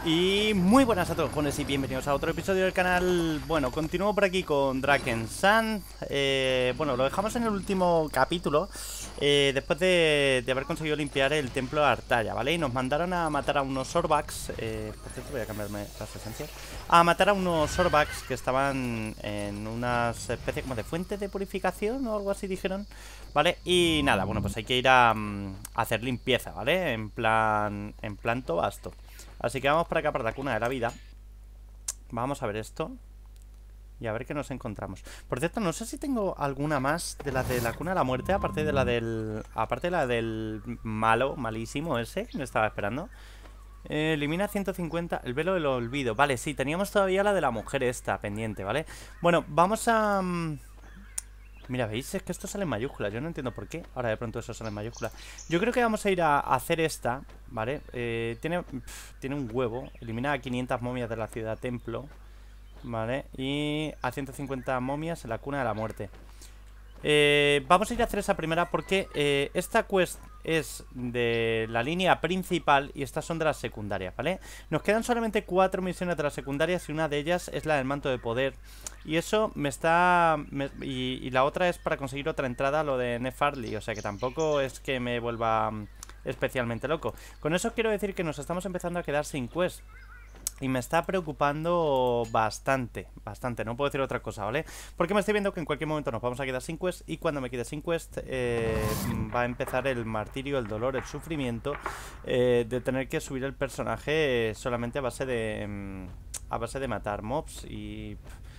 Y muy buenas a todos, jóvenes, y bienvenidos a otro episodio del canal. Bueno, continúo por aquí con Drakensand. Bueno, lo dejamos en el último capítulo, después de haber conseguido limpiar el templo de Artaya, ¿vale? Y nos mandaron a matar a unos Sorbax. Por cierto, voy a cambiarme las esencias. A matar a unos Sorbax que estaban en unas especies como de fuente de purificación o algo así, dijeron, ¿vale? Y nada, bueno, pues hay que ir a hacer limpieza, ¿vale? En plan Tobasto. Así que vamos para acá, para la cuna de la vida. Vamos a ver esto y a ver qué nos encontramos. Por cierto, no sé si tengo alguna más de las de la cuna de la muerte, aparte de la del malísimo ese que me estaba esperando. Elimina 150, el velo del olvido. Vale, sí, teníamos todavía la de la mujer esta pendiente, ¿vale? Bueno, vamos a... Mira, ¿veis? Es que esto sale en mayúsculas. Yo no entiendo por qué. Ahora de pronto eso sale en mayúsculas. Yo creo que vamos a ir a hacer esta, ¿vale? Tiene un huevo. Elimina a 500 momias de la ciudad templo, ¿vale? Y a 150 momias en la cuna de la muerte. Vamos a ir a hacer esa primera porque esta quest es de la línea principal y estas son de las secundarias, ¿vale? Nos quedan solamente 4 misiones de las secundarias y una de ellas es la del manto de poder. Y eso me está... y la otra es para conseguir otra entrada a lo de Nefarli, o sea que tampoco es que me vuelva especialmente loco. Con eso quiero decir que nos estamos empezando a quedar sin quest. Y me está preocupando bastante, no puedo decir otra cosa, ¿vale? Porque me estoy viendo que en cualquier momento nos vamos a quedar sin quest. Y cuando me quede sin quest va a empezar el martirio, el dolor, el sufrimiento de tener que subir el personaje solamente a base de matar mobs. Y...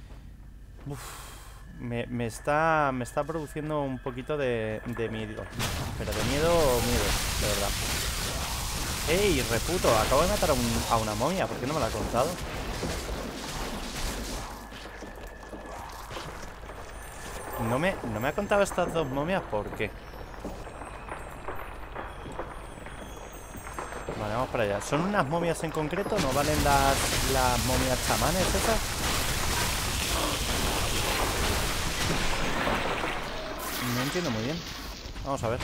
me está produciendo un poquito de miedo. Pero de miedo, de verdad. ¡Ey, reputo! Acabo de matar a una momia. ¿Por qué no me la ha contado? No me ha contado estas dos momias. ¿Por qué? Vale, vamos para allá. ¿Son unas momias en concreto? ¿No valen las momias chamanes esas? No entiendo muy bien. Vamos a ver.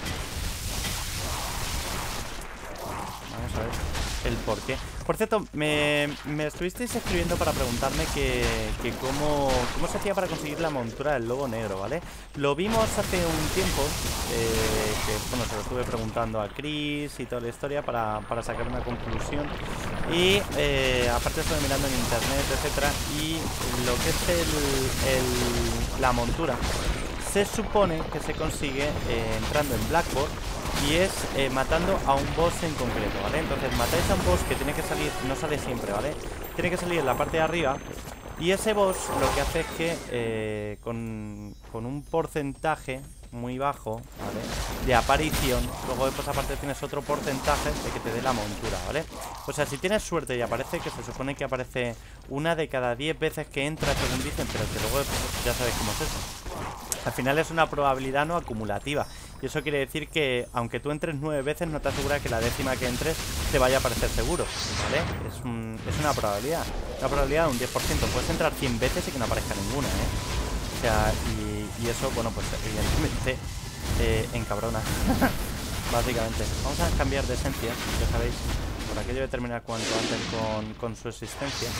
Vamos a ver el por qué. Por cierto, me estuvisteis escribiendo para preguntarme que cómo se hacía para conseguir la montura del lobo negro, ¿vale? Lo vimos hace un tiempo, que bueno, se lo estuve preguntando a Chris y toda la historia para sacar una conclusión. Y aparte estuve mirando en internet, etcétera. Y lo que es la montura se supone que se consigue entrando en Blackboard. Y es matando a un boss en concreto, ¿vale? Entonces matáis a un boss que tiene que salir, no sale siempre, ¿vale? Tiene que salir en la parte de arriba. Y ese boss lo que hace es que con un porcentaje muy bajo, ¿vale? De aparición, luego después aparte tienes otro porcentaje de que te dé la montura, ¿vale? O sea, si tienes suerte y aparece, que se supone que aparece una de cada 10 veces que entra, según dicen, pero que luego ya sabéis cómo es eso. Al final es una probabilidad no acumulativa. Y eso quiere decir que aunque tú entres 9 veces, no te asegura que la décima que entres te vaya a aparecer seguro, ¿vale? Es una probabilidad. Una probabilidad de un 10%. Puedes entrar 100 veces y que no aparezca ninguna, ¿eh? O sea, y eso, bueno, pues evidentemente encabrona. Básicamente. Vamos a cambiar de esencia, ya sabéis. Por aquello de terminar cuanto antes con su existencia.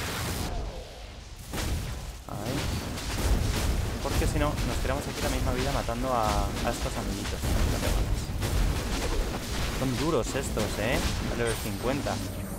Ahí. Porque si no, nos tiramos aquí la misma vida matando a estos amiguitos. Son duros estos, a level 50.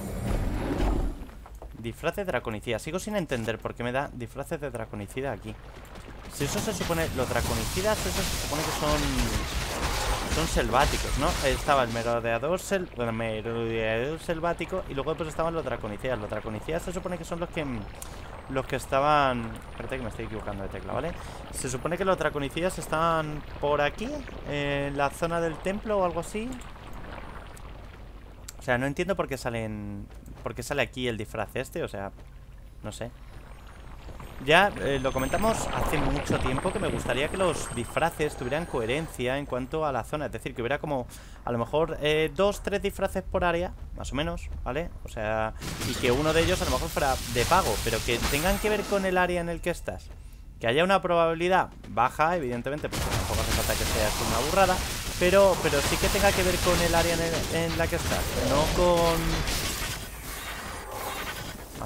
Disfraces de draconicida. Sigo sin entender por qué me da disfraces de draconicida aquí. Si eso se supone... Los draconicidas, eso se supone que son selváticos, ¿no? Estaba el merodeador selvático y luego pues estaban los draconicidas. Los draconicidas se supone que son los que estaban... Espérate que me estoy equivocando de tecla, ¿vale? Se supone que los draconicidas están por aquí, en la zona del templo o algo así. O sea, no entiendo por qué salen... ¿Por qué sale aquí el disfraz este? O sea, no sé. Ya lo comentamos hace mucho tiempo que me gustaría que los disfraces tuvieran coherencia en cuanto a la zona. Es decir, que hubiera como a lo mejor 2, 3 disfraces por área, más o menos, ¿vale? O sea, y que uno de ellos a lo mejor fuera de pago, pero que tengan que ver con el área en el que estás. Que haya una probabilidad baja, evidentemente, porque tampoco hace falta que sea una burrada, pero sí que tenga que ver con el área en la que estás, no con...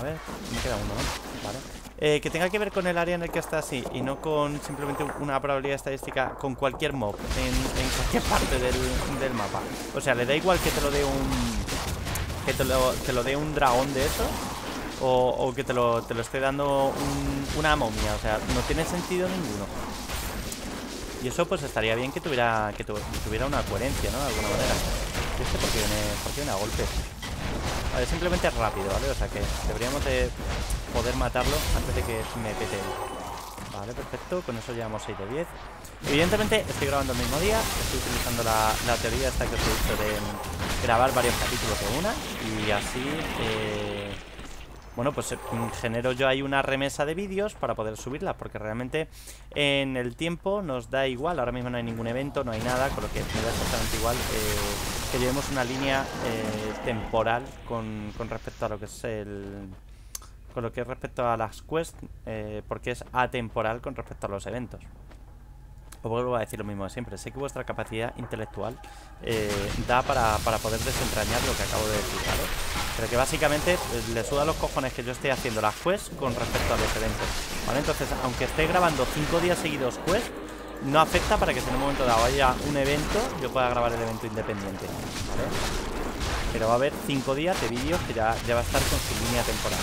ver, me queda uno, ¿no? Vale. Que tenga que ver con el área en el que está así y no con simplemente una probabilidad estadística con cualquier mob en cualquier parte del mapa. O sea, le da igual que te lo dé te lo dé un dragón de eso o que te lo esté dando una momia. O sea, no tiene sentido ninguno. Y eso pues estaría bien que tuviera una coherencia, ¿no? De alguna manera. Porque viene a golpes. Vale, simplemente rápido, ¿vale? O sea que deberíamos de poder matarlo antes de que me pete. Vale, perfecto. Con eso llevamos 6 de 10. Evidentemente estoy grabando el mismo día. Estoy utilizando la teoría esta que os he dicho de grabar varios capítulos de una. Y así, bueno, pues genero yo ahí una remesa de vídeos para poder subirla, porque realmente en el tiempo nos da igual. Ahora mismo no hay ningún evento, no hay nada, con lo que me da exactamente igual que llevemos una línea temporal con respecto a lo que es con lo que es respecto a las quests, porque es atemporal con respecto a los eventos. Os vuelvo a decir lo mismo de siempre. Sé que vuestra capacidad intelectual da para poder desentrañar lo que acabo de decir, ¿vale? Pero que básicamente le suda los cojones que yo esté haciendo las quests con respecto a los eventos, ¿vale? Entonces, aunque esté grabando 5 días seguidos quests, no afecta para que si en un momento dado haya un evento, yo pueda grabar el evento independiente, ¿vale? Pero va a haber 5 días de vídeos que ya va a estar con su línea temporal.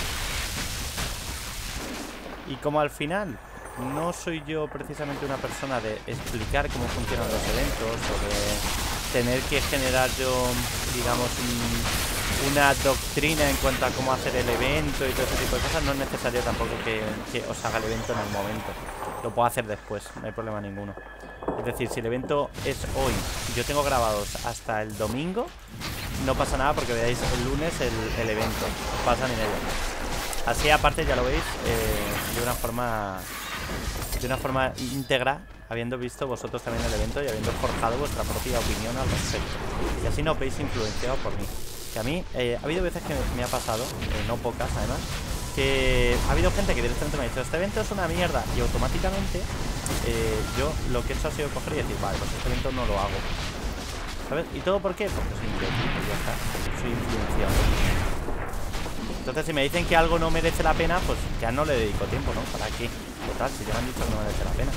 Y como al final no soy yo precisamente una persona de explicar cómo funcionan los eventos o de tener que generar yo, digamos, una doctrina en cuanto a cómo hacer el evento y todo ese tipo de cosas, no es necesario tampoco que os haga el evento en el momento. Lo puedo hacer después, no hay problema ninguno. Es decir, si el evento es hoy y yo tengo grabados hasta el domingo, no pasa nada porque veáis el lunes el evento. No pasa ni medio. Así aparte ya lo veis de una forma íntegra, habiendo visto vosotros también el evento y habiendo forjado vuestra propia opinión al respecto. Y así no os veis influenciados por mí. Que a mí ha habido veces que me ha pasado, no pocas además, que ha habido gente que directamente me ha dicho: este evento es una mierda, y automáticamente yo lo que he hecho ha sido coger y decir: vale, pues este evento no lo hago, ¿sabes? ¿Y todo por qué? Porque soy imbécil, pues ya está, soy influenciado. Entonces si me dicen que algo no merece la pena, pues ya no le dedico tiempo, ¿no? ¿Para qué? Total, si ya me han dicho que no merece la pena.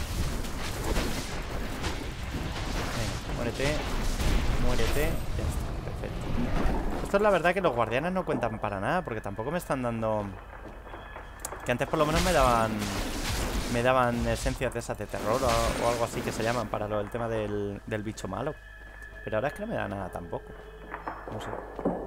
Venga, muérete. Muérete. Ya está, perfecto. Esto es la verdad que los guardianes no cuentan para nada, porque tampoco me están dando... Que antes por lo menos me daban esencias de esas de terror o algo así que se llaman para el tema del bicho malo. Pero ahora es que no me da nada tampoco. No sé.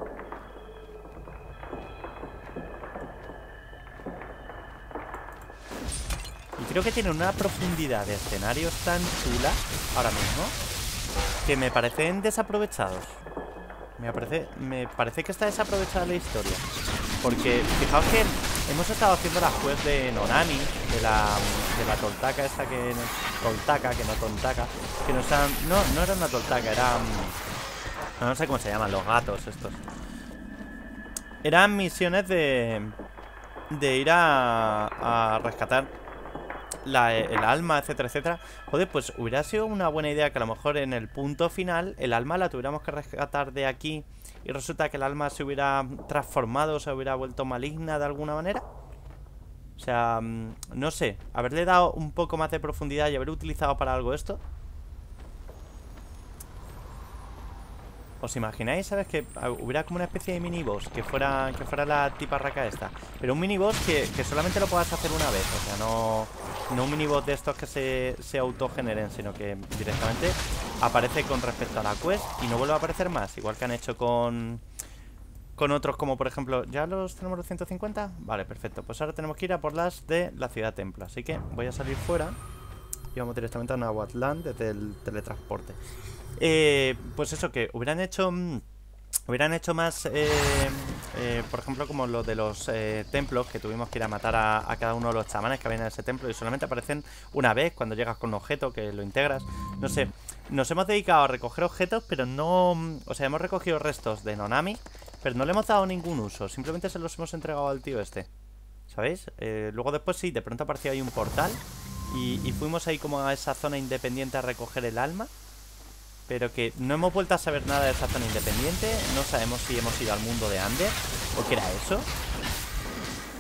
Y creo que tiene una profundidad de escenarios tan chula ahora mismo que me parecen desaprovechados. Me parece que está desaprovechada la historia. Porque fijaos que hemos estado haciendo las quests de Nonami, de la toltaca esta que... Toltaca, que no tontaca. Que no sean... No era una toltaca, era... No sé cómo se llaman, los gatos estos. Eran misiones de ir a rescatar el alma, etcétera, etcétera. Joder, pues hubiera sido una buena idea que a lo mejor en el punto final el alma la tuviéramos que rescatar de aquí y resulta que el alma se hubiera transformado, se hubiera vuelto maligna de alguna manera. O sea, no sé, haberle dado un poco más de profundidad y haber utilizado para algo esto. ¿Os imagináis, sabes? Que hubiera como una especie de miniboss que fuera la tiparraca esta. Pero un miniboss que solamente lo puedas hacer una vez. O sea, no un miniboss de estos que se autogeneren, sino que directamente aparece con respecto a la quest y no vuelve a aparecer más. Igual que han hecho con otros como por ejemplo... ¿Ya los tenemos los 150? Vale, perfecto. Pues ahora tenemos que ir a por las de la ciudad templo. Así que voy a salir fuera y vamos directamente a Nahuatlán desde el teletransporte. Pues eso, que hubieran hecho más, por ejemplo, como lo de los templos, que tuvimos que ir a matar a cada uno de los chamanes que habían en ese templo y solamente aparecen una vez cuando llegas con un objeto que lo integras. No sé, nos hemos dedicado a recoger objetos, pero no... O sea, hemos recogido restos de Nonami, pero no le hemos dado ningún uso, simplemente se los hemos entregado al tío este, ¿sabéis? Luego después sí, de pronto apareció ahí un portal y fuimos ahí como a esa zona independiente a recoger el alma. Pero que no hemos vuelto a saber nada de esa zona independiente. No sabemos si hemos ido al mundo de Ander o qué era eso.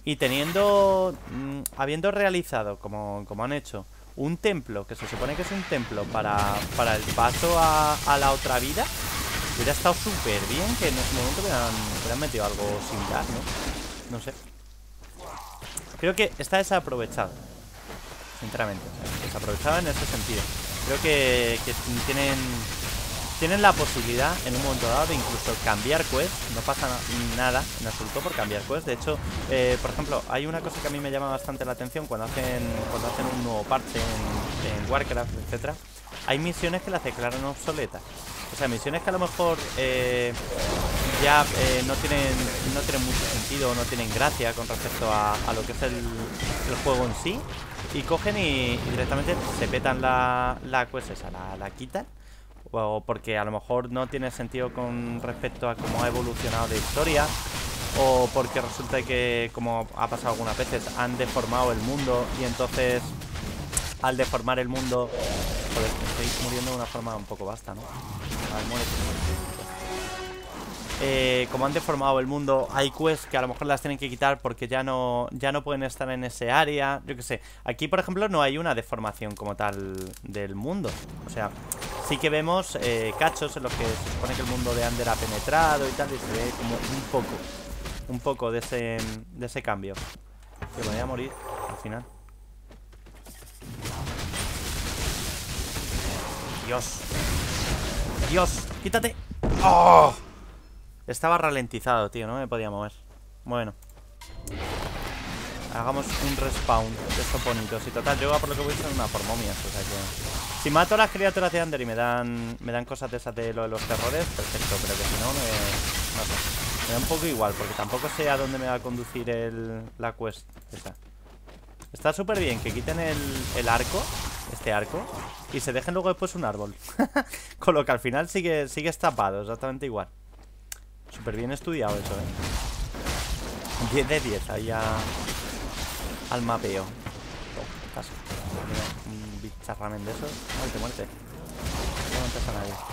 Y teniendo... habiendo realizado, como han hecho, un templo, que se supone que es un templo para el paso a la otra vida, hubiera estado súper bien que en ese momento hubieran metido algo similar, ¿no? No sé. Creo que está desaprovechado, sinceramente, o sea, desaprovechado en ese sentido. Creo que tienen la posibilidad en un momento dado de incluso cambiar quest. No pasa nada en absoluto por cambiar quest. De hecho, por ejemplo, hay una cosa que a mí me llama bastante la atención cuando hacen un nuevo parche en Warcraft, etcétera. Hay misiones que las declaran obsoletas. O sea, misiones que a lo mejor ya no tienen mucho sentido, no tienen gracia con respecto a lo que es el juego en sí. Y cogen y directamente se petan la quest esa, la quitan. O porque a lo mejor no tiene sentido con respecto a cómo ha evolucionado la historia. O porque resulta que, como ha pasado algunas veces, han deformado el mundo. Y entonces, al deformar el mundo... Joder, me estoy muriendo de una forma un poco vasta, ¿no? Vale, muérete. Como han deformado el mundo, hay quests que a lo mejor las tienen que quitar porque ya no pueden estar en ese área. Yo qué sé. Aquí, por ejemplo, no hay una deformación como tal del mundo. O sea, sí que vemos cachos en los que se supone que el mundo de Ander ha penetrado y tal. Y se ve como un poco de ese cambio. Que me voy a morir al final. Dios. Dios, quítate. ¡Oh! Estaba ralentizado, tío, no me podía mover. Bueno, hagamos un respawn de estos bonitos. Y total, yo por lo que voy a ser una por momias. O sea que si mato a las criaturas de Ander y me dan cosas de esas de lo de los terrores, perfecto. Pero que si no, no sé, me da un poco igual, porque tampoco sé a dónde me va a conducir la quest esa. Está súper bien que quiten el arco, este arco, y se dejen luego después un árbol. Con lo que al final sigue tapado, exactamente igual. Súper bien estudiado eso, 10 de 10 ahí al mapeo. Oh, casi. Un bicharramen de esos. Muerte. No mates a nadie.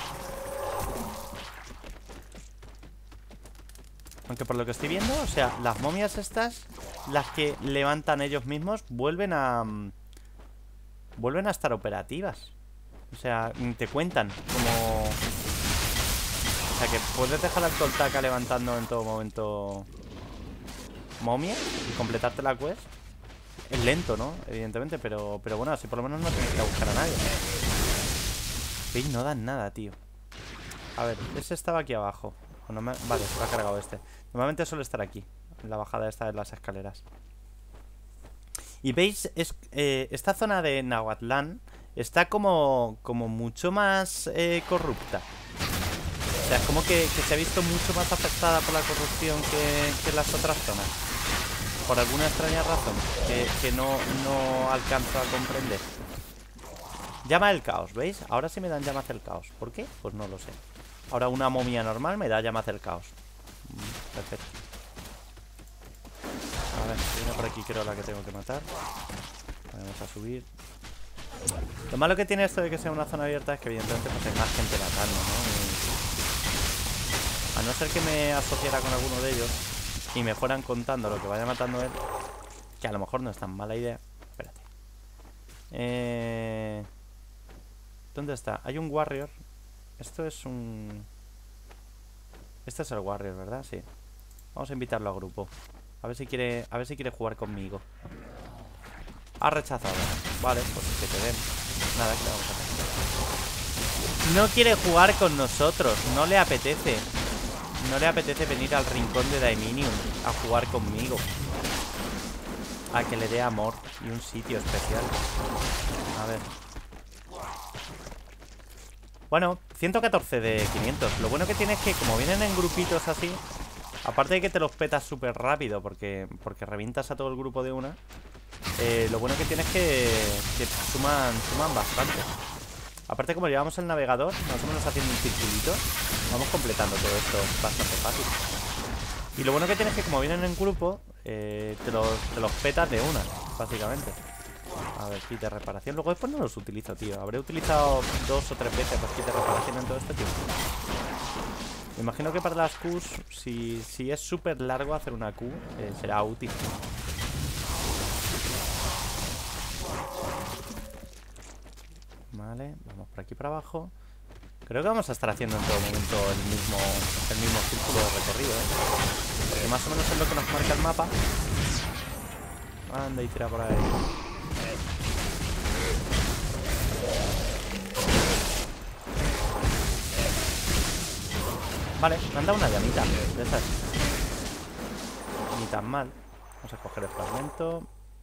Aunque por lo que estoy viendo, o sea, las momias estas, las que levantan ellos mismos, vuelven a estar operativas. O sea, te cuentan como... O sea, que puedes dejar al Toltaca levantando en todo momento momia y completarte la quest. Es lento, ¿no? Evidentemente, pero bueno, así por lo menos no tienes que ir a buscar a nadie. ¿Veis? No dan nada, tío. A ver, ese estaba aquí abajo. Vale, se lo ha cargado este. Normalmente suele estar aquí, en la bajada esta de las escaleras. Y veis, esta zona de Nahuatlán está como mucho más corrupta. O sea, es como que se ha visto mucho más afectada por la corrupción que las otras zonas. Por alguna extraña razón que no alcanzo a comprender. Llama del caos, ¿veis? Ahora sí me dan llamas del caos. ¿Por qué? Pues no lo sé. Ahora una momia normal me da llamas del caos. Perfecto. A ver, viene por aquí, creo la que tengo que matar. Vamos a subir. Lo malo que tiene esto de que sea una zona abierta es que evidentemente pues hay más gente matando, ¿no? A no ser que me asociara con alguno de ellos y me fueran contando lo que vaya matando él, que a lo mejor no es tan mala idea. Espérate. ¿Dónde está? Hay un warrior. Esto es un... Este es el warrior, ¿verdad? Sí. Vamos a invitarlo a grupo. A ver si quiere jugar conmigo. Ha rechazado. Vale, pues que te den. Nada, que le vamos a hacer. No quiere jugar con nosotros. No le apetece. No le apetece venir al rincón de Daiminium a jugar conmigo. A que le dé amor y un sitio especial. A ver. Bueno, 114 de 500. Lo bueno que tiene es que como vienen en grupitos así, aparte de que te los petas súper rápido porque revientas a todo el grupo de una, lo bueno que tienes es que suman bastante. Aparte, como llevamos el navegador, más o menos haciendo un circulito, vamos completando todo esto bastante fácil. Y lo bueno que tienes es que como vienen en grupo, te los petas de una, básicamente. A ver, kit de reparación. Luego después no los utilizo, tío. Habré utilizado 2 o 3 veces los kits de reparación en todo este tiempo. Me imagino que para las Qs, si es súper largo hacer una Q, será útil. Vale, vamos por aquí para abajo. Creo que vamos a estar haciendo en todo momento el mismo círculo de recorrido, ¿eh? Que más o menos es lo que nos marca el mapa. Anda y tira por ahí. Vale, me han dado una llamita de esas. Ni tan mal. Vamos a coger el fragmento.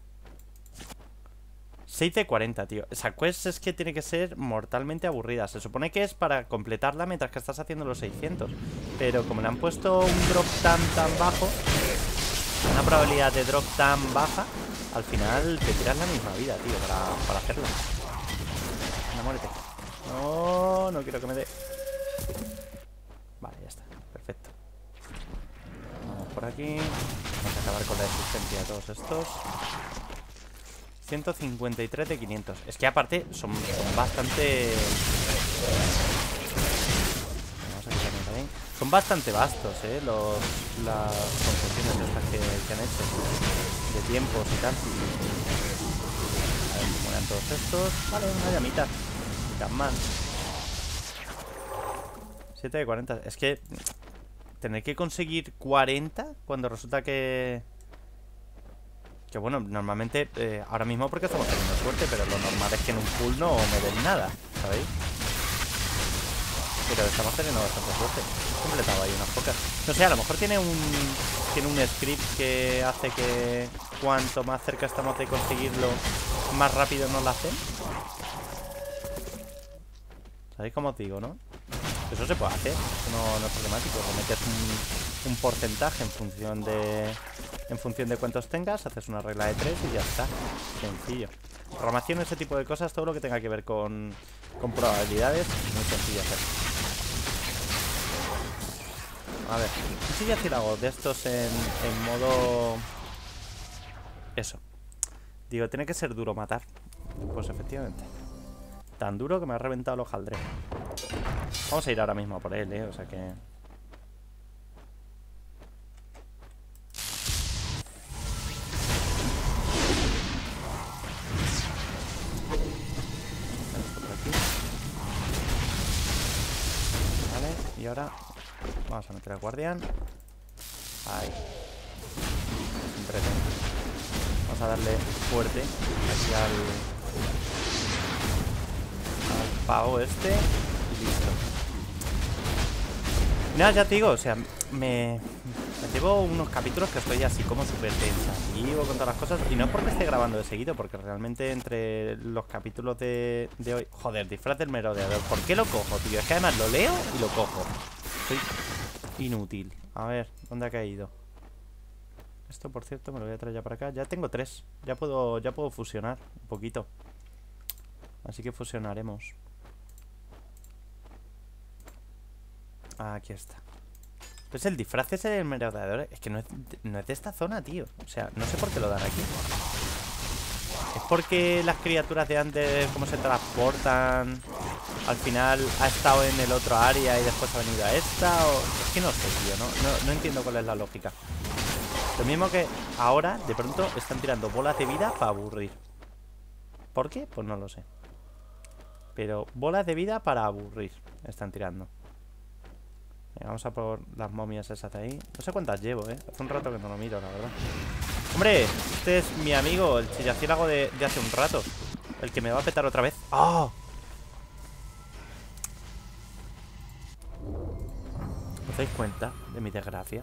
6 de 40, tío. Esa quest es que tiene que ser mortalmente aburrida. Se supone que es para completarla mientras que estás haciendo los 600. Pero como le han puesto un drop tan bajo, una probabilidad de drop tan baja, al final te tiras la misma vida, tío, para hacerlo. No, muérete. No, no quiero que me dé. Vale, ya está. Perfecto. Vamos por aquí. Vamos a acabar con la existencia de todos estos. 153 de 500. Es que aparte son bastante... Vamos a quitarlo también. Son bastante vastos, las concesiones estas que han hecho. De tiempos y tal. A ver cómo eran todos estos. Vale, una llamita. Ni tan mal. 7 de 40. Es que tener que conseguir 40 cuando resulta que bueno, normalmente ahora mismo porque estamos teniendo suerte, pero lo normal es que en un pool no me den nada, ¿sabéis? Pero estamos teniendo bastante suerte. He completado ahí unas pocas. No sé, a lo mejor tiene un script que hace que cuanto más cerca estamos de conseguirlo, más rápido nos lo hacen. ¿Sabéis cómo os digo, no? Eso se puede hacer, eso no es problemático. Le metes un porcentaje en función de cuántos tengas, haces una regla de 3 y ya está. Sencillo. Programación, ese tipo de cosas, todo lo que tenga que ver con probabilidades, muy sencillo hacer. A ver, si ya hago de estos en modo... Eso. Digo, tiene que ser duro matar. Pues efectivamente. Tan duro que me ha reventado el hojaldre. Vamos a ir ahora mismo por él, o sea que... Vale, y ahora vamos a meter al guardián. Ahí. Entretenido. Vamos a darle fuerte aquí al pavo este. Y listo. Nada, ya te digo, o sea, me llevo unos capítulos que estoy así como súper pensativo con todas las cosas. Y no es porque esté grabando de seguido, porque realmente entre los capítulos de hoy... Joder, disfraz del merodeador. ¿Por qué lo cojo, tío? Es que además lo leo y lo cojo. Soy inútil. A ver, ¿dónde ha caído? Esto, por cierto, me lo voy a traer ya para acá. Ya tengo 3. Ya puedo fusionar un poquito. Así que fusionaremos. Aquí está. Pues el disfraz ese del merodeador es que no es de esta zona, tío. O sea, no sé por qué lo dan aquí. ¿Es porque las criaturas de antes, cómo se transportan, al final ha estado en el otro área y después ha venido a esta? O... Es que no sé, tío. No entiendo cuál es la lógica. Lo mismo que ahora, de pronto, están tirando bolas de vida para aburrir. ¿Por qué? Pues no lo sé. Pero bolas de vida para aburrir están tirando. Venga, vamos a por las momias esas de ahí. No sé cuántas llevo, hace un rato que no lo miro, la verdad. ¡Hombre! Este es mi amigo, el chillaciélago de hace un rato. El que me va a petar otra vez. ¡Oh! ¿Os dais cuenta de mi desgracia?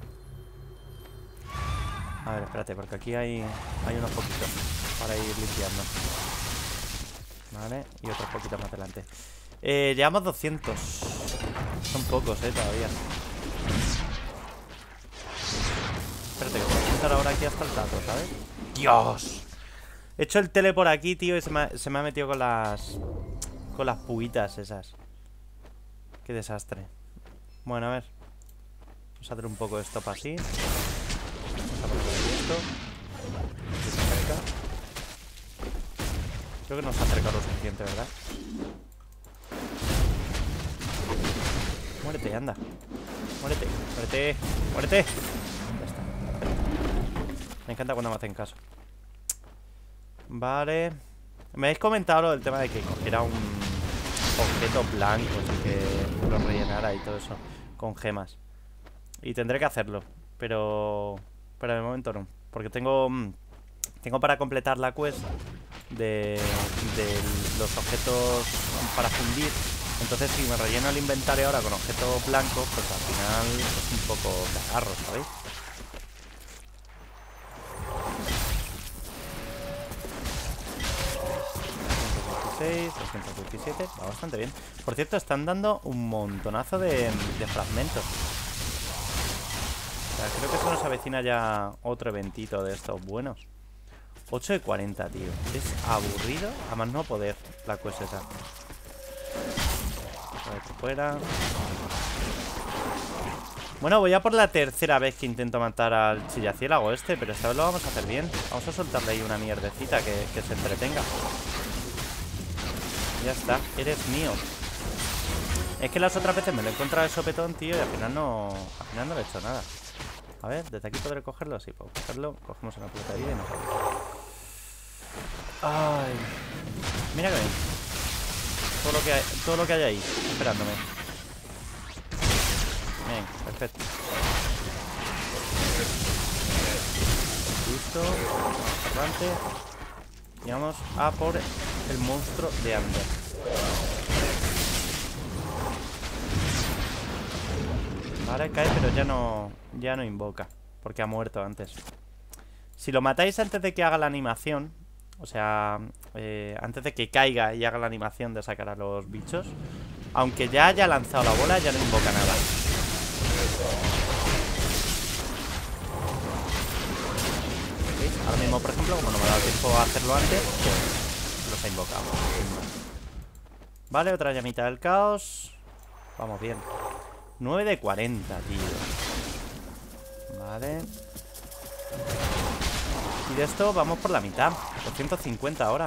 A ver, espérate, porque aquí hay unos poquitos para ir limpiando. Vale, y otros poquitos más adelante. Llevamos 200. Son pocos, todavía. Espérate, que voy a estar ahora aquí hasta el tato, ¿sabes? ¡Dios! He hecho el tele por aquí, tío, y se me ha metido con las puguitas esas. Qué desastre. Bueno, a ver. Vamos a hacer un poco de stop así. Vamos a poner aquí esto. Se acerca. Creo que no se ha acercado lo suficiente, ¿verdad? Muérete, anda. Muérete, muérete, muérete. Ya está, perfecto. Me encanta cuando me hacen caso. Vale. Me habéis comentado lo del tema de que cogiera un objetos blancos y que los rellenara y todo eso con gemas. Y tendré que hacerlo, pero de momento no, porque tengo para completar la quest de los objetos para fundir. Entonces si me relleno el inventario ahora con objetos blancos, pues al final es un poco cagarro, ¿sabéis? $226, 227, va bastante bien. Por cierto, están dando un montonazo de fragmentos. O sea, creo que se nos avecina ya otro eventito de estos buenos. 8 de 40, tío. Es aburrido, a más no poder la quest esa. A ver, fuera. Bueno, voy a por la tercera vez que intento matar al chillaciélago este, pero esta vez lo vamos a hacer bien. Vamos a soltarle ahí una mierdecita que se entretenga. Ya está, eres mío. Es que las otras veces me lo he encontrado de sopetón, tío, y al final no le he hecho nada. A ver, desde aquí podré cogerlo. Sí, puedo cogerlo. Cogemos una pelota de vida y nos vamos. Ay, mira que bien. Todo lo que hay ahí, esperándome. Bien, perfecto. Listo. Adelante. Y vamos a por el monstruo de Ander. Vale, cae, pero ya no invoca, porque ha muerto antes. Si lo matáis antes de que haga la animación, o sea, antes de que caiga y haga la animación de sacar a los bichos, aunque ya haya lanzado la bola, ya no invoca nada. ¿Veis? Ahora mismo, por ejemplo, como no me ha dado tiempo a hacerlo antes, pues los ha invocado. Vale, otra llamita del caos. Vamos bien. 9 de 40, tío. Vale. Y de esto vamos por la mitad. 250 ahora.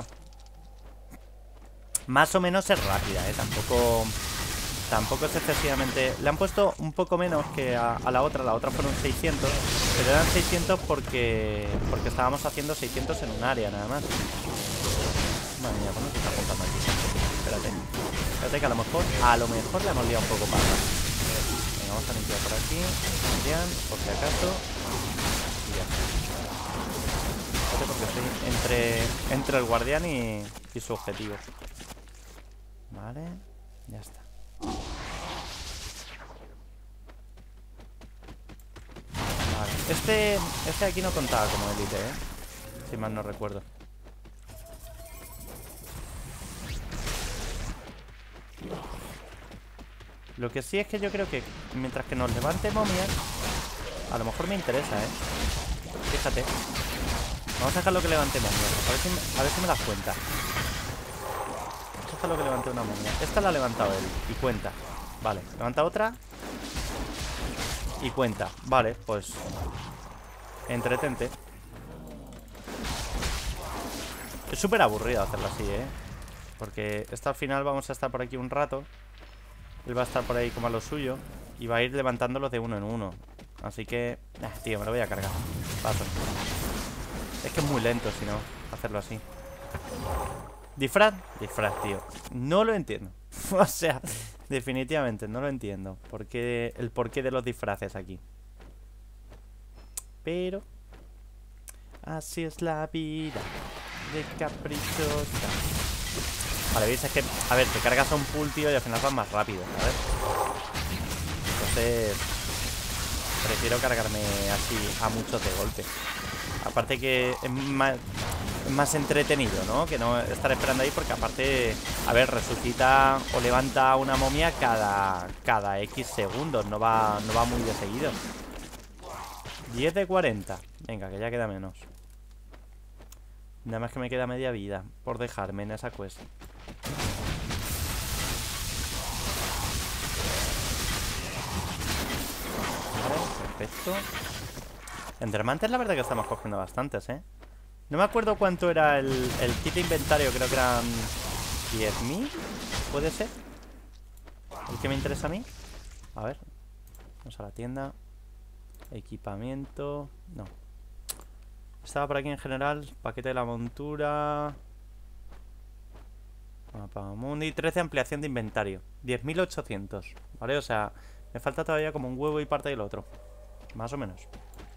Más o menos es rápida, Tampoco es excesivamente... Le han puesto un poco menos que a la otra. La otra fueron 600. Pero eran 600 porque estábamos haciendo 600 en un área, nada más. Madre mía, ¿cómo se está apuntando aquí? Espérate que a lo mejor le hemos liado un poco para atrás. Venga, vamos a limpiar por aquí. Limpian, por si acaso. Y ya. Porque estoy entre el guardián y su objetivo. Vale, ya está. Vale, este de aquí no contaba como élite, si mal no recuerdo. Lo que sí es que yo creo que mientras que nos levante momias, a lo mejor me interesa, Fíjate. Vamos a dejarlo que levante momias. A ver si me das cuenta. Vamos a dejarlo que levante una momia. Esta la ha levantado él y cuenta. Vale, levanta otra y cuenta. Vale, pues entretente. Es súper aburrido hacerlo así, porque esta al final vamos a estar por aquí un rato. Él va a estar por ahí como a lo suyo y va a ir levantándolos de uno en uno. Así que... tío, me lo voy a cargar. Paso. Es que es muy lento, si no, hacerlo así. ¿Disfraz? Disfraz, tío. No lo entiendo. O sea, definitivamente no lo entiendo. El porqué de los disfraces aquí. Pero... así es la vida de caprichosa. Vale, veis, es que... a ver, te cargas a un pool, tío, y al final vas más rápido, ¿sabes? Entonces... prefiero cargarme así a muchos de golpe. Aparte que es más entretenido, ¿no? Que no estar esperando ahí, porque aparte, a ver, resucita o levanta una momia cada X segundos. No va muy de seguido. 10 de 40. Venga, que ya queda menos. Nada más que me queda media vida por dejarme en esa quest. Vale, perfecto. Endermantes la verdad que estamos cogiendo bastantes, No me acuerdo cuánto era el kit de inventario. Creo que eran 10.000. ¿Puede ser? ¿El que me interesa a mí? A ver. Vamos a la tienda. Equipamiento. No. Estaba por aquí en general. Paquete de la montura. Mapa mundi, 13 ampliación de inventario. 10.800, ¿vale? O sea, me falta todavía como un huevo y parte del otro. Más o menos.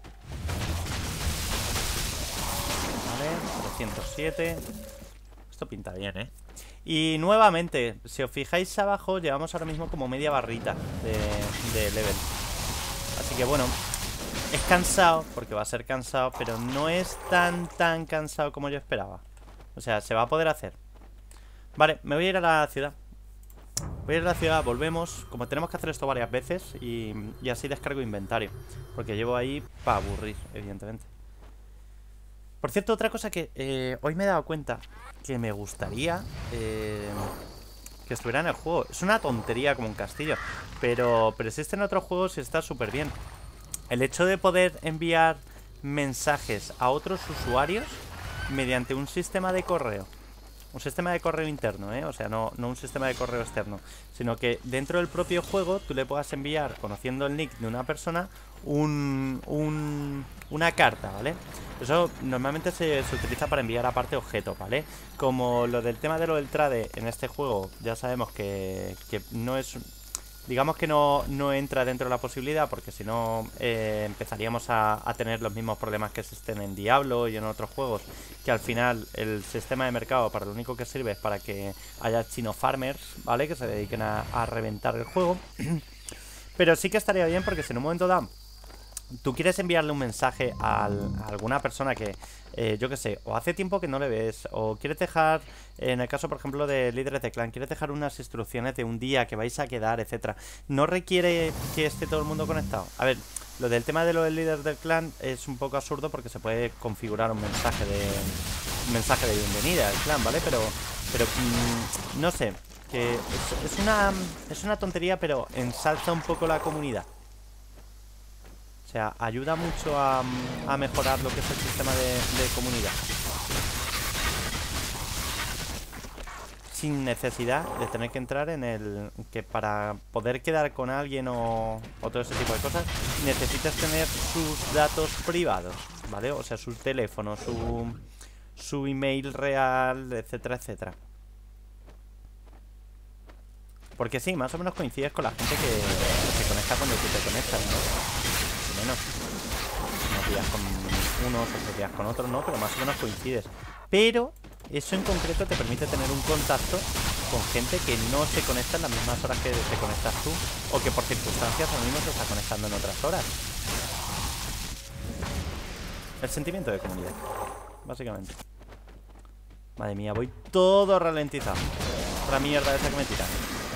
Vale, 307. Esto pinta bien, ¿eh? Y nuevamente, si os fijáis abajo, llevamos ahora mismo como media barrita de level. Así que bueno, es cansado, porque va a ser cansado, pero no es tan cansado como yo esperaba. O sea, se va a poder hacer. Vale, me voy a ir a la ciudad. Voy a ir a la ciudad, volvemos. Como tenemos que hacer esto varias veces y así descargo inventario, porque llevo ahí para aburrir, evidentemente. Por cierto, otra cosa que hoy me he dado cuenta que me gustaría que estuviera en el juego. Es una tontería como un castillo, pero existen otros juegos y está súper bien. El hecho de poder enviar mensajes a otros usuarios mediante un sistema de correo. Un sistema de correo interno, ¿eh? O sea, no un sistema de correo externo, sino que dentro del propio juego tú le puedas enviar, conociendo el nick de una persona, una carta, ¿vale? Eso normalmente se utiliza para enviar aparte objetos, ¿vale? Como lo del tema de lo del trade en este juego, ya sabemos que no es... Digamos que no entra dentro de la posibilidad, porque si no empezaríamos a tener los mismos problemas que existen en Diablo y en otros juegos, que al final el sistema de mercado para lo único que sirve es para que haya chino farmers, ¿vale? Que se dediquen a reventar el juego. Pero sí que estaría bien, porque si en un momento dado tú quieres enviarle un mensaje a alguna persona que, yo que sé, o hace tiempo que no le ves, o quieres dejar, en el caso por ejemplo de líderes de clan, quieres dejar unas instrucciones de un día que vais a quedar, etcétera. No requiere que esté todo el mundo conectado. A ver, lo del tema de lo del líder del clan es un poco absurdo, porque se puede configurar un mensaje de bienvenida al clan, ¿vale? Pero no sé, que es una tontería, pero ensalza un poco la comunidad. O sea, ayuda mucho a mejorar lo que es el sistema de comunidad. Sin necesidad de tener que entrar en el... Que para poder quedar con alguien o todo ese tipo de cosas, necesitas tener sus datos privados, ¿vale? O sea, su teléfono, su email real, etcétera, etcétera. Porque sí, más o menos coincides con la gente que se conecta cuando tú te conectas, ¿no? Menos. Unos días con unos, otros días con otros, no, pero más o menos coincides. Pero eso en concreto te permite tener un contacto con gente que no se conecta en las mismas horas que te conectas tú, o que por circunstancias ahora mismo se está conectando en otras horas. El sentimiento de comunidad, básicamente. Madre mía, voy todo ralentizado. Otra mierda esa que me tiran.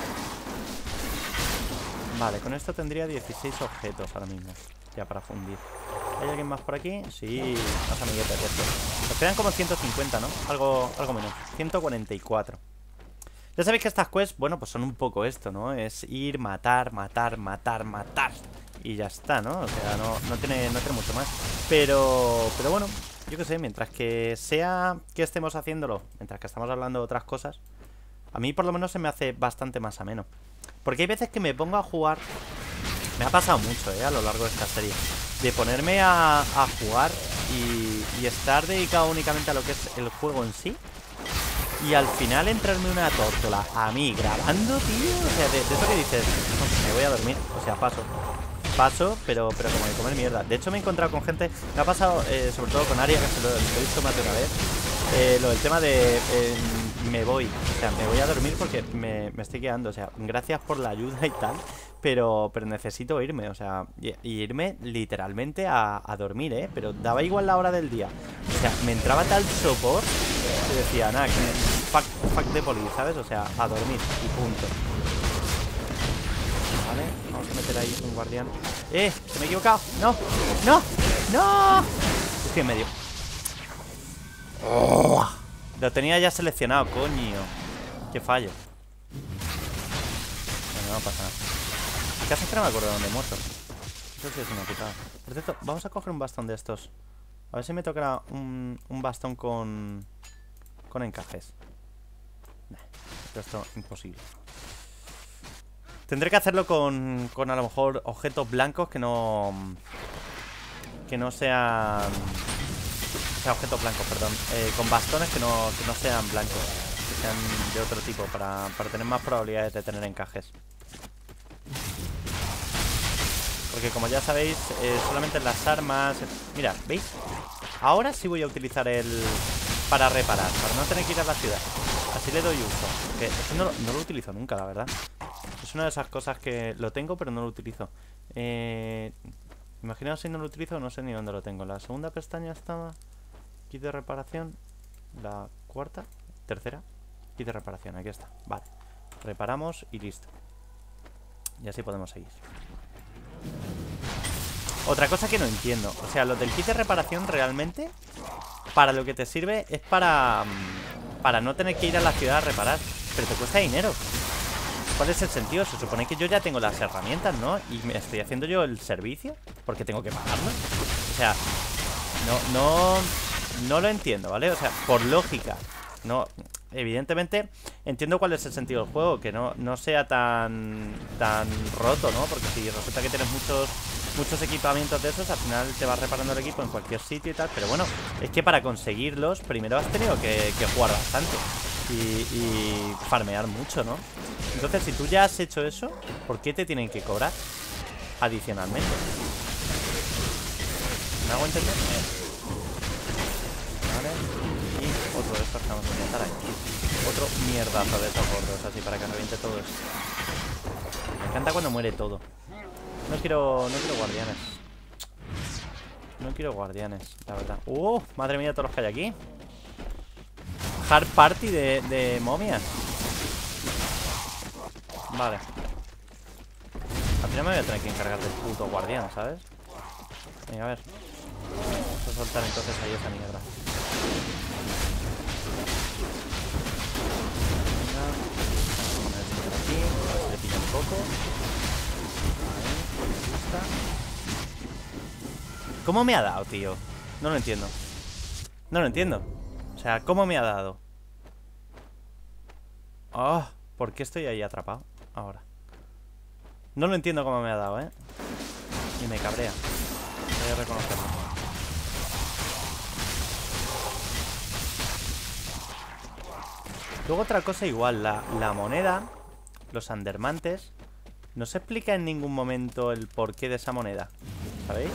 Vale, con esto tendría 16 objetos ahora mismo, ya para fundir. ¿Hay alguien más por aquí? Sí, más amiguetes de estos. Nos quedan como 150, ¿no? Algo menos, 144. Ya sabéis que estas quests, bueno, pues son un poco esto, ¿no? Es ir, matar. Y ya está, ¿no? O sea, no tiene mucho más. Pero bueno, yo qué sé, mientras que sea que estemos haciéndolo, mientras que estamos hablando de otras cosas, a mí por lo menos se me hace bastante más ameno. Porque hay veces que me pongo a jugar. Me ha pasado mucho, a lo largo de esta serie, de ponerme a jugar y estar dedicado únicamente a lo que es el juego en sí, y al final entrarme una tórtola a mí grabando, tío. O sea, de eso que dices, no, me voy a dormir, o sea, paso, pero como de comer mierda. De hecho me he encontrado con gente, me ha pasado, sobre todo con Aria, que se lo he visto más de una vez, lo del tema de me voy a dormir porque me estoy quedando. O sea, gracias por la ayuda y tal, pero necesito irme, o sea, y irme literalmente a dormir, pero daba igual la hora del día. O sea, me entraba tal sopor que decía, nada, fuck de poli, ¿sabes? O sea, a dormir y punto. Vale, vamos a meter ahí un guardián. Se me he equivocado. No. Estoy en medio. Oh, lo tenía ya seleccionado, coño. Qué fallo. Bueno, no pasa nada. El caso es que no me acuerdo de dónde he muerto. Eso sí es una putada. Por cierto, vamos a coger un bastón de estos. A ver si me tocará un bastón con encajes. Esto es imposible. Tendré que hacerlo con a lo mejor objetos blancos que no sean... O sea, objetos blancos, perdón. Con bastones que no sean blancos. sean de otro tipo, para tener más probabilidades de tener encajes. Porque como ya sabéis, solamente en las armas... Mira, ¿veis? Ahora sí voy a utilizar el... para reparar, para no tener que ir a la ciudad. Así le doy uso. Que esto no lo utilizo nunca, la verdad. Es una de esas cosas que lo tengo, pero no lo utilizo. Imaginaos si no lo utilizo, no sé ni dónde lo tengo. La segunda pestaña estaba... Kit de reparación. La cuarta, tercera. Kit de reparación, aquí está. Vale. Reparamos y listo. Y así podemos seguir. Otra cosa que no entiendo. O sea, lo del kit de reparación realmente, para lo que te sirve es para no tener que ir a la ciudad a reparar. Pero te cuesta dinero. ¿Cuál es el sentido? Se supone que yo ya tengo las herramientas, ¿no? Y me estoy haciendo yo el servicio porque tengo que pagarlo. O sea, no lo entiendo, ¿vale? O sea, por lógica, no, evidentemente entiendo cuál es el sentido del juego, que no sea tan roto, ¿no? Porque si resulta que tienes muchos equipamientos de esos, al final te vas reparando el equipo en cualquier sitio y tal. Pero bueno, es que para conseguirlos primero has tenido que jugar bastante y farmear mucho, ¿no? Entonces, si tú ya has hecho eso, ¿por qué te tienen que cobrar adicionalmente? ¿Me hago entender? Vale. Y otro de estos que vamos a intentar aquí. Otro mierdazo de estos gordos, así para que reviente todo esto. Me encanta cuando muere todo. No quiero guardianes. No quiero guardianes, la verdad. Madre mía, todos los que hay aquí. Hard party de momias. Vale. Al final me voy a tener que encargar del puto guardián, ¿sabes? Venga, a ver. Vamos a soltar entonces ahí esa mierda. Venga. Vamos a poner esto por aquí. A ver si le pilla un poco. Ahí, me gusta. ¿Cómo me ha dado, tío? No lo entiendo. No lo entiendo. O sea, ¿cómo me ha dado? Oh, ¿por qué estoy ahí atrapado ahora? No lo entiendo cómo me ha dado, ¿eh? Y me cabrea. Voy a reconocerlo. Luego otra cosa igual, la moneda, los andermantes, no se explica en ningún momento el porqué de esa moneda, ¿sabéis?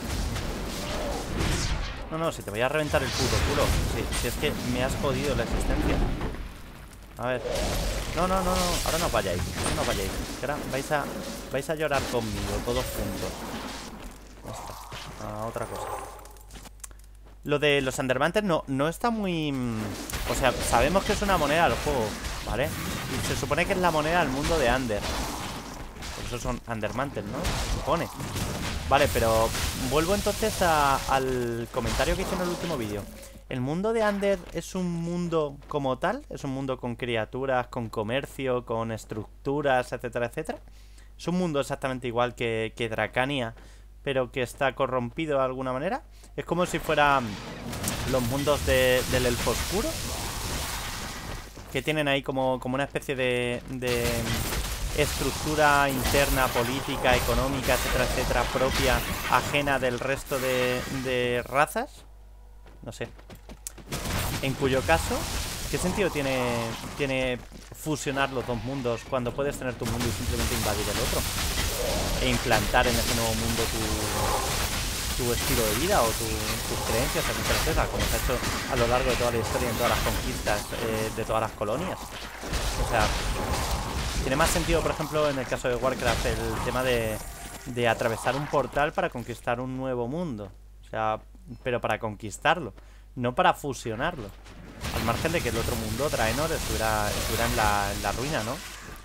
No, si te voy a reventar el puto culo. Si es que me has jodido la existencia. A ver. No, ahora no vayáis. No vayáis. Ahora vais a llorar conmigo, todos juntos. Ya está. Otra cosa. Lo de los Undermantes no está muy... O sea, sabemos que es una moneda del juego, ¿vale? Y se supone que es la moneda del mundo de Under. Por eso son Undermantes, ¿no? Se supone. Vale, pero vuelvo entonces al comentario que hice en el último vídeo. ¿El mundo de Under es un mundo como tal? ¿Es un mundo con criaturas, con comercio, con estructuras, etcétera, etcétera? ¿Es un mundo exactamente igual que Dracania, pero que está corrompido de alguna manera? ¿Es como si fueran los mundos del Elfo Oscuro? Que tienen ahí como una especie de estructura interna, política, económica, etcétera, etcétera, propia, ajena del resto de razas. No sé. En cuyo caso, ¿qué sentido tiene fusionar los dos mundos cuando puedes tener tu mundo y simplemente invadir el otro? E implantar en ese nuevo mundo tu estilo de vida o tus creencias, etcétera, etcétera, como se ha hecho a lo largo de toda la historia, en todas las conquistas de todas las colonias. O sea, tiene más sentido, por ejemplo, en el caso de Warcraft, el tema de atravesar un portal para conquistar un nuevo mundo. O sea, pero para conquistarlo, no para fusionarlo. Al margen de que el otro mundo, Draenor, estuviera en la ruina, ¿no?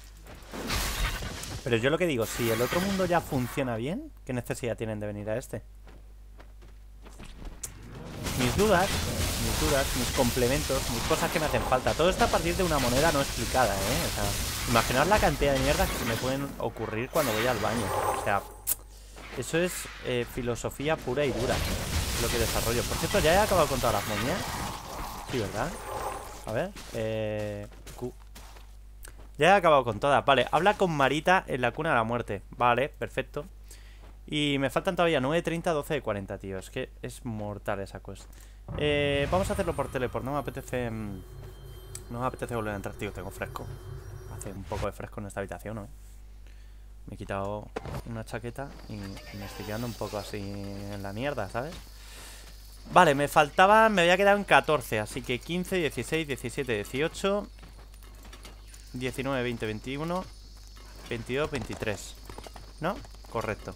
Pero yo lo que digo, si el otro mundo ya funciona bien, ¿qué necesidad tienen de venir a este? Mis dudas, mis complementos, mis cosas que me hacen falta. Todo está a partir de una moneda no explicada, ¿eh? O sea, imaginar la cantidad de mierdas que se me pueden ocurrir cuando voy al baño. O sea, eso es filosofía pura y dura, lo que desarrollo. Por cierto, ya he acabado con todas las momias. Sí, ¿verdad? A ver, Q. Ya he acabado con todas. Vale, habla con Marita en la cuna de la muerte. Vale, perfecto. Y me faltan todavía 9 de 30, 12 de 40, tío. Es que es mortal esa quest. Vamos a hacerlo por teleport, no me apetece No me apetece volver a entrar, tío. Tengo fresco. Hace un poco de fresco en esta habitación, ¿no? Me he quitado una chaqueta y me estoy quedando un poco así en la mierda, ¿sabes? Vale, me faltaban... Me había quedado en 14. Así que 15, 16, 17, 18 19, 20, 21 22, 23. ¿No? Correcto.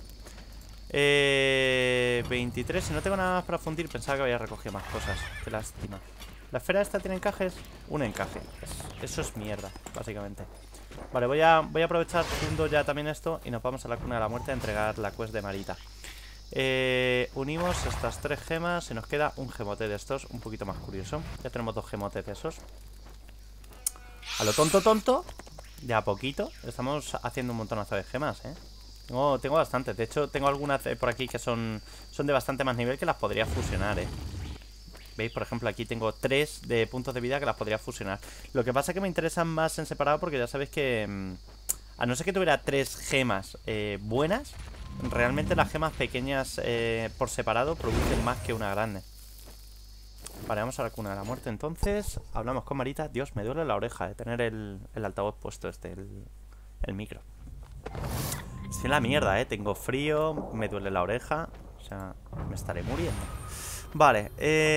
23, si no tengo nada más para fundir. Pensaba que había recogido más cosas. Qué lástima. ¿La esfera esta tiene encajes? Un encaje. Eso es mierda, básicamente. Vale, voy a aprovechar, fundo ya también esto y nos vamos a la cuna de la muerte a entregar la quest de Marita. Unimos estas 3 gemas y nos queda un gemote de estos, un poquito más curioso. Ya tenemos 2 gemotes de esos. A lo tonto, de a poquito, estamos haciendo un montonazo de gemas, ¿eh? Tengo bastantes. De hecho, tengo algunas por aquí que son de bastante más nivel que las podría fusionar, ¿eh? ¿Veis? Por ejemplo, aquí tengo 3 de puntos de vida que las podría fusionar. Lo que pasa es que me interesan más en separado porque ya sabéis que... a no ser que tuviera 3 gemas buenas, realmente las gemas pequeñas por separado producen más que una grande. Vale, vamos a la cuna de la muerte entonces. Hablamos con Marita. Dios, me duele la oreja de tener el altavoz puesto el micro. Estoy en la mierda, tengo frío, me duele la oreja. O sea, me estaré muriendo. Vale,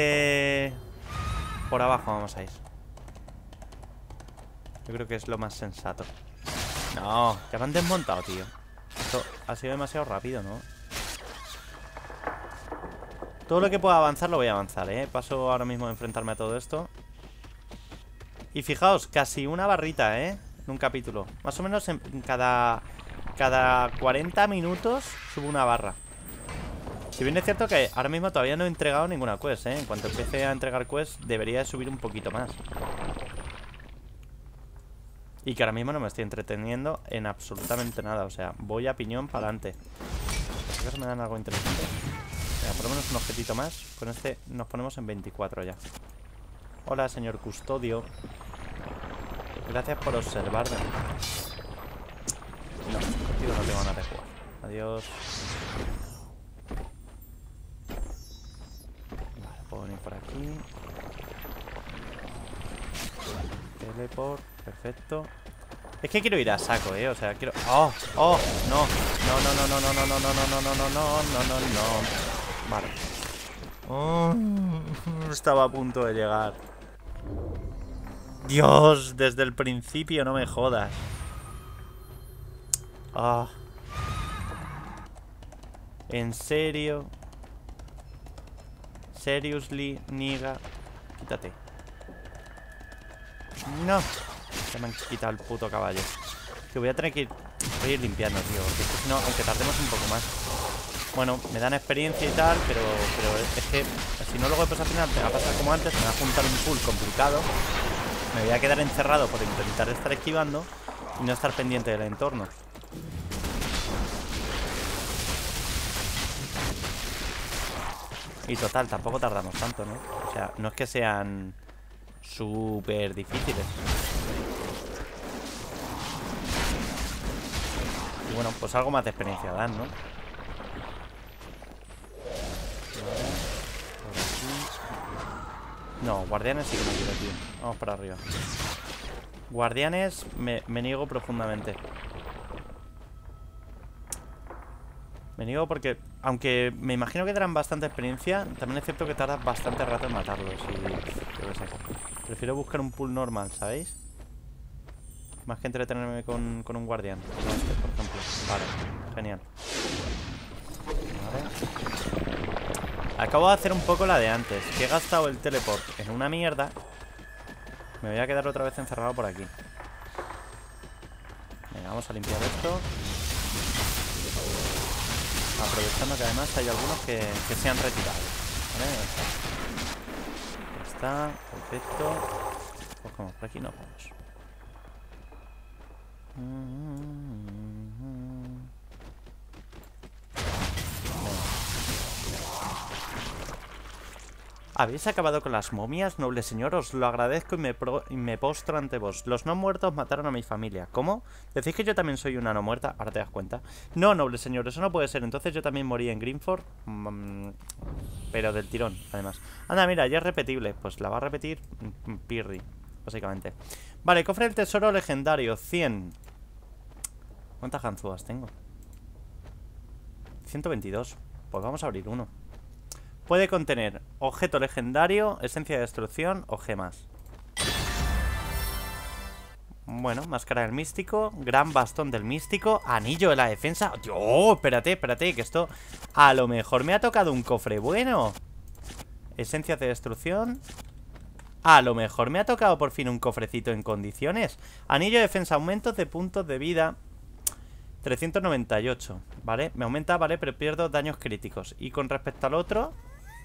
por abajo vamos a ir. Yo creo que es lo más sensato. No, ya me han desmontado, tío. Esto ha sido demasiado rápido, ¿no? Todo lo que pueda avanzar lo voy a avanzar, Paso ahora mismo de enfrentarme a todo esto. Y fijaos, casi una barrita, en un capítulo. Más o menos en cada 40 minutos subo una barra. Si bien es cierto que ahora mismo todavía no he entregado ninguna quest, En cuanto empiece a entregar quest debería de subir un poquito más. Y que ahora mismo no me estoy entreteniendo en absolutamente nada. O sea, voy a piñón para adelante. Por si acaso me dan algo interesante. Venga, por lo menos un objetito más. Con este nos ponemos en 24 ya. Hola, señor custodio. Gracias por observarme. No, contigo no tengo nada de jugar. Adiós. Vale, puedo venir por aquí. Teleport, perfecto. Es que quiero ir a saco, o sea, quiero... ¡Oh! ¡Oh! No. No. Vale. Oh, estaba a punto de llegar. Dios, desde el principio, no me jodas. Ah. ¿En serio? Seriously, niga. Quítate. No. Se me han quitado el puto caballo. Que voy a tener que ir... Voy a ir limpiando, tío. Porque si no, aunque tardemos un poco más. Bueno, me dan experiencia y tal, pero es que si no luego después al final me va a pasar como antes, me va a juntar un pool complicado. Me voy a quedar encerrado por intentar estar esquivando y no estar pendiente del entorno. Y total, tampoco tardamos tanto, ¿no? O sea, no es que sean súper difíciles. Y bueno, pues algo más de experiencia dan, ¿no? No, guardianes sí que no quiero, tío. Vamos para arriba. Guardianes me niego profundamente. Me niego porque, aunque me imagino que darán bastante experiencia, también es cierto que tardas bastante rato en matarlos. Y yo qué sé. Prefiero buscar un pool normal, ¿sabéis? Más que entretenerme con un guardián. Este, por ejemplo. Vale, genial. Vale. Acabo de hacer un poco la de antes. Que he gastado el teleport en una mierda. Me voy a quedar otra vez encerrado por aquí. Venga, vamos a limpiar esto. Aprovechando que además hay algunos que se han retirado. ¿Vale? Ya está. Perfecto. Cogemos por aquí, nos vamos. ¿Habéis acabado con las momias, noble señor? Os lo agradezco y me postro ante vos. Los no muertos mataron a mi familia. ¿Cómo? ¿Decís que yo también soy una no muerta? Ahora te das cuenta. No, noble señor, eso no puede ser. Entonces yo también morí en Greenford. Pero del tirón, además. Anda, mira, ya es repetible. Pues la va a repetir Pirri. básicamente. Vale, cofre del tesoro legendario, 100. ¿Cuántas ganzúas tengo? 122. Pues vamos a abrir uno. Puede contener objeto legendario, esencia de destrucción o gemas. Bueno, máscara del místico, gran bastón del místico, anillo de la defensa. ¡Oh! Espérate, que esto a lo mejor me ha tocado un cofre bueno. Esencia de destrucción. A lo mejor me ha tocado por fin un cofrecito en condiciones. Anillo de defensa, aumentos de puntos de vida 398, ¿vale? Me aumenta, ¿vale? Pero pierdo daños críticos. Y con respecto al otro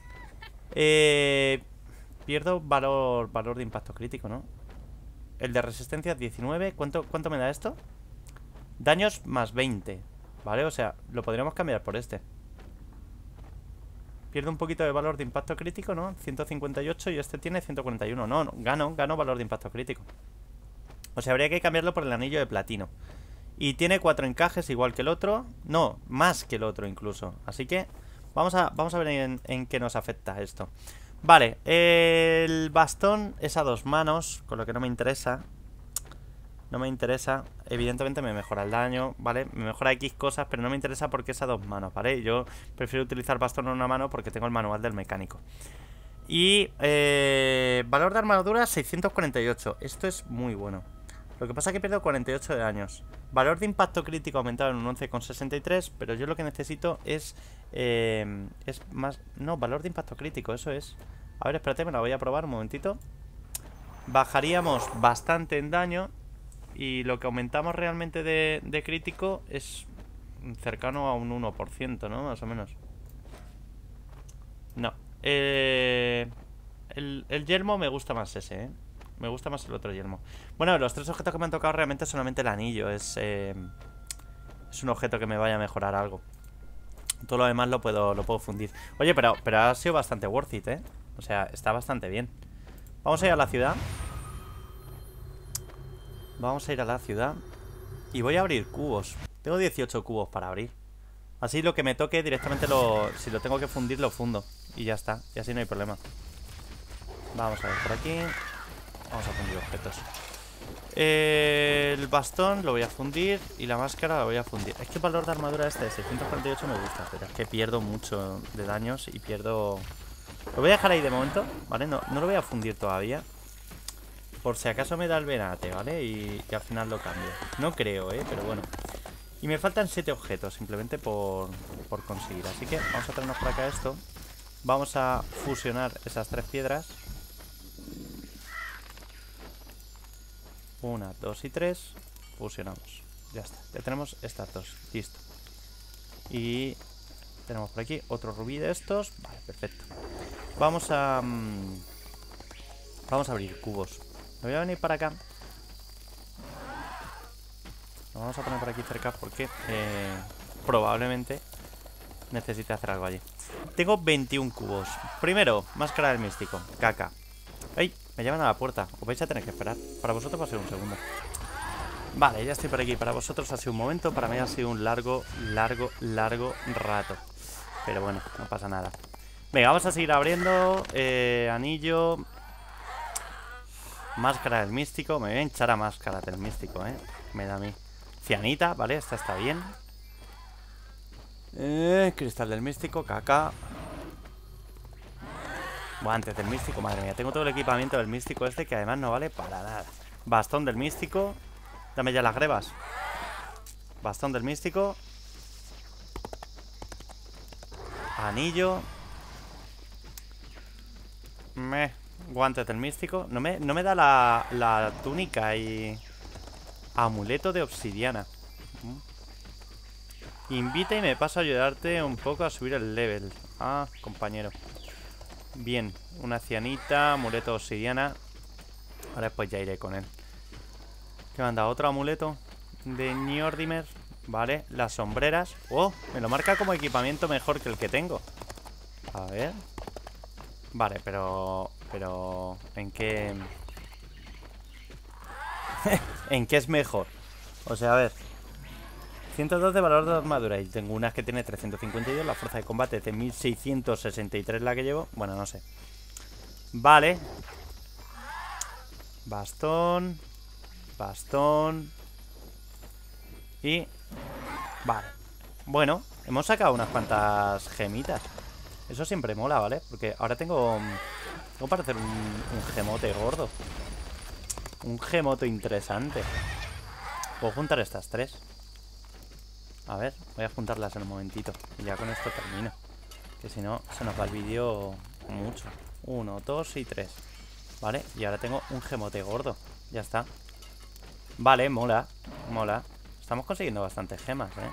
pierdo valor de impacto crítico, ¿no? El de resistencia 19. ¿Cuánto me da esto? Daños más 20, ¿vale? O sea, lo podríamos cambiar por este. Pierde un poquito de valor de impacto crítico, ¿no? 158 y este tiene 141. No, gano valor de impacto crítico. O sea, habría que cambiarlo por el anillo de platino. Y tiene 4 encajes igual que el otro. No, más que el otro incluso. Así que vamos a ver en qué nos afecta esto. Vale, el bastón es a 2 manos, con lo que no me interesa. No me interesa. Evidentemente me mejora el daño, ¿vale? Me mejora X cosas, pero no me interesa porque es a 2 manos, ¿vale? Yo prefiero utilizar bastón en una mano porque tengo el manual del mecánico. Y valor de armadura 648. Esto es muy bueno. Lo que pasa es que pierdo 48 de daños. Valor de impacto crítico aumentado en un 11,63. Pero yo lo que necesito es más... No, valor de impacto crítico, eso es. A ver, espérate, me la voy a probar un momentito. Bajaríamos bastante en daño. Y lo que aumentamos realmente de crítico es cercano a un 1%, ¿no? Más o menos. No. El yelmo me gusta más ese, ¿eh? Me gusta más el otro yelmo. Bueno, los 3 objetos que me han tocado realmente solamente el anillo. Es un objeto que me vaya a mejorar algo. Todo lo demás lo puedo fundir. Oye, pero ha sido bastante worth it, ¿eh? O sea, está bastante bien. Vamos a ir a la ciudad. Vamos a ir a la ciudad. Y voy a abrir cubos. Tengo 18 cubos para abrir. Así lo que me toque directamente si lo tengo que fundir, lo fundo. Y ya está, y así no hay problema. Vamos a ver por aquí. Vamos a fundir objetos. El bastón lo voy a fundir. Y la máscara la voy a fundir. Es que el valor de armadura este de 648 me gusta. Pero es que pierdo mucho de daños. Y pierdo... Lo voy a dejar ahí de momento, ¿vale? No lo voy a fundir todavía. Por si acaso me da el venate, ¿vale? Y al final lo cambio. No creo, pero bueno. Y me faltan 7 objetos simplemente por conseguir. Así que vamos a traernos por acá esto. Vamos a fusionar esas 3 piedras. 1, 2 y 3. Fusionamos. Ya está. Ya tenemos estas 2. Listo. Y tenemos por aquí otro rubí de estos. Vale, perfecto. Vamos a abrir cubos. Me voy a venir para acá. Lo vamos a poner por aquí cerca porque probablemente necesite hacer algo allí. Tengo 21 cubos. Primero, máscara del místico. Caca. ¡Ey! Me llaman a la puerta. Os vais a tener que esperar. Para vosotros va a ser un segundo. Vale, ya estoy por aquí. Para vosotros ha sido un momento. Para mí ha sido un largo rato. Pero bueno, no pasa nada. Venga, vamos a seguir abriendo. Anillo. Máscara del místico. Me voy a hinchar a máscara del místico, me da a mí. Cianita, vale, esta está bien. Cristal del místico, caca. Guantes del místico, madre mía. Tengo todo el equipamiento del místico este que además no vale para nada. Bastón del místico. Dame ya las grebas. Bastón del místico. Anillo. Guantes del místico. No me da la túnica y... Amuleto de obsidiana. Invita y me paso a ayudarte un poco a subir el level. Ah, compañero. Bien, una cianita, amuleto de obsidiana. Ahora pues ya iré con él. ¿Qué me han dado? Otro amuleto de Njordimer. Vale, las sombreras. Oh, me lo marca como equipamiento mejor que el que tengo. A ver. Vale, pero ¿en qué? ¿En qué es mejor? O sea, a ver. 102 de valor de armadura. Y tengo unas que tiene 352. La fuerza de combate de 1663 la que llevo. Bueno, no sé. Vale. Bastón. Bastón. Y... Vale. Bueno, hemos sacado unas cuantas gemitas. Eso siempre mola, ¿vale? Porque ahora tengo para hacer un gemote gordo. Un gemote interesante. Puedo juntar estas tres. A ver, voy a juntarlas en un momentito. Y ya con esto termino. Que si no, se nos va el vídeo mucho. 1, 2 y 3. Vale, y ahora tengo un gemote gordo. Ya está. Vale, mola. Mola. Estamos consiguiendo bastantes gemas, ¿eh?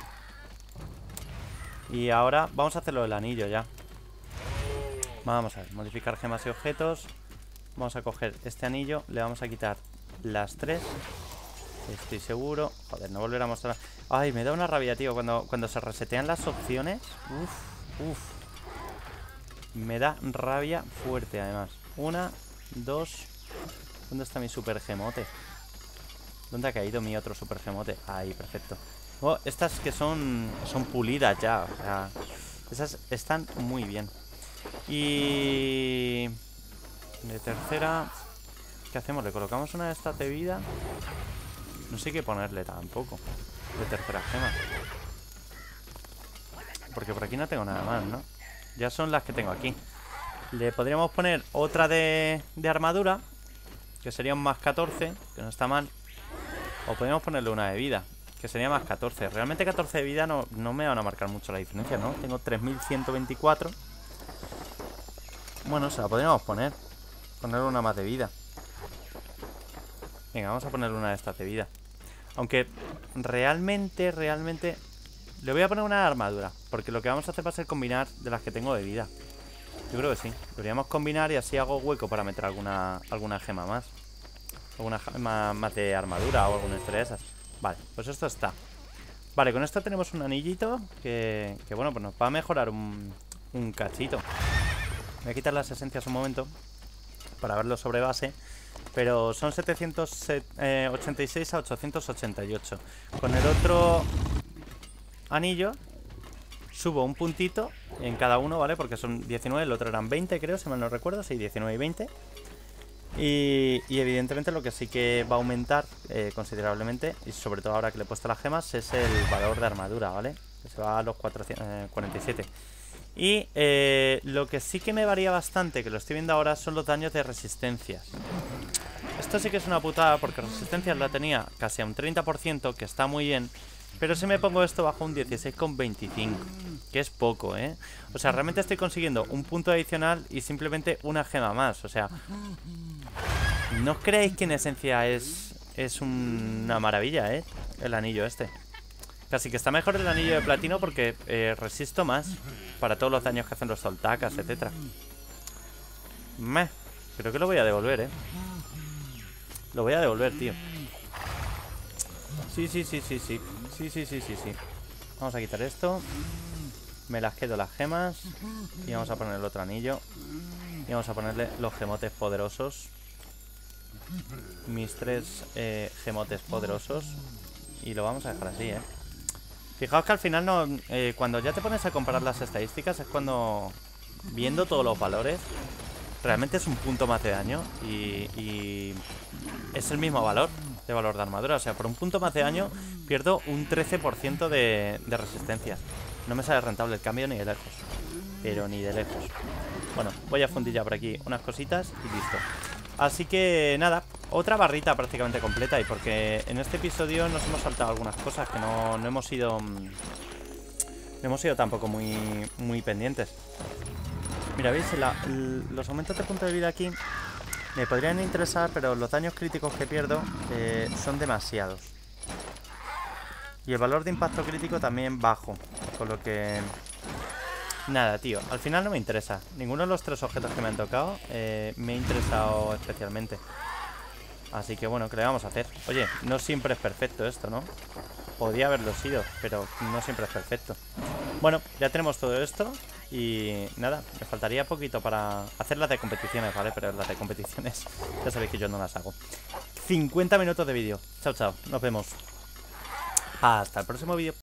Y ahora vamos a hacerlo del anillo ya. Vamos a ver, modificar gemas y objetos. Vamos a coger este anillo. Le vamos a quitar las 3. Estoy seguro. Joder, no volverá a mostrar. Ay, me da una rabia, tío. Cuando se resetean las opciones. Uf. Me da rabia fuerte, además. 1, 2. ¿Dónde está mi super gemote? ¿Dónde ha caído mi otro super gemote? Ahí, perfecto. Oh, estas que son pulidas ya. O sea, esas están muy bien. Y... de tercera... ¿Qué hacemos? ¿Le colocamos una de estas de vida? No sé qué ponerle tampoco. De tercera gema. Porque por aquí no tengo nada más, ¿no? Ya son las que tengo aquí. Le podríamos poner otra de armadura, que sería un más 14, que no está mal. O podríamos ponerle una de vida, que sería más 14. Realmente 14 de vida no me van a marcar mucho la diferencia, ¿no? Tengo 3124. Bueno, se la podríamos poner. Ponerle una más de vida. Venga, vamos a ponerle una de estas de vida. Aunque realmente le voy a poner una de armadura, porque lo que vamos a hacer va a ser combinar de las que tengo de vida. Yo creo que sí. Deberíamos combinar y así hago hueco para meter alguna gema más. Alguna gema más de armadura o alguna historia de esas. Vale, pues esto está. Vale, con esto tenemos un anillito que bueno, pues nos va a mejorar un cachito. Voy a quitar las esencias un momento para verlo sobre base. Pero son 786 a 888. Con el otro anillo subo un puntito en cada uno, ¿vale? Porque son 19, el otro eran 20, creo, si mal no recuerdo. Sí, 19 y 20. Y evidentemente lo que sí que va a aumentar considerablemente, y sobre todo ahora que le he puesto las gemas, es el valor de armadura, ¿vale? Que se va a los 47. Y lo que sí que me varía bastante, que lo estoy viendo ahora, son los daños de resistencias. Esto sí que es una putada, porque resistencias la tenía casi a un 30%, que está muy bien. Pero si me pongo esto bajo un 16,25, que es poco, ¿eh? O sea, realmente estoy consiguiendo un punto adicional y simplemente una gema más. O sea, ¿no creéis que en esencia es una maravilla, el anillo este? Casi que está mejor el anillo de platino porque resisto más para todos los daños que hacen los soltacas, etcétera. Creo que lo voy a devolver, Lo voy a devolver, tío. Sí. Vamos a quitar esto. Me las quedo las gemas. Y vamos a poner el otro anillo. Y vamos a ponerle los gemotes poderosos. Mis 3 gemotes poderosos. Y lo vamos a dejar así, Fijaos que al final no, cuando ya te pones a comparar las estadísticas es cuando, viendo todos los valores, realmente es un punto más de daño y es el mismo valor de armadura. O sea, por un punto más de daño pierdo un 13% de resistencia. No me sale rentable el cambio ni de lejos. Pero ni de lejos. Bueno, voy a fundir ya por aquí unas cositas y listo. Así que nada, otra barrita prácticamente completa. Y porque en este episodio nos hemos saltado algunas cosas que no hemos sido tampoco muy pendientes. Mira, veis, los aumentos de punto de vida aquí me podrían interesar, pero los daños críticos que pierdo son demasiados. Y el valor de impacto crítico también bajo. Con lo que... nada, tío, al final no me interesa. Ninguno de los 3 objetos que me han tocado me ha interesado especialmente. Así que bueno, ¿qué le vamos a hacer? Oye, no siempre es perfecto esto, ¿no? Podría haberlo sido, pero no siempre es perfecto. Bueno, ya tenemos todo esto. Y nada, me faltaría poquito para hacer las de competiciones, ¿vale? Pero las de competiciones ya sabéis que yo no las hago. 50 minutos de vídeo. Chao, chao, nos vemos. Hasta el próximo vídeo.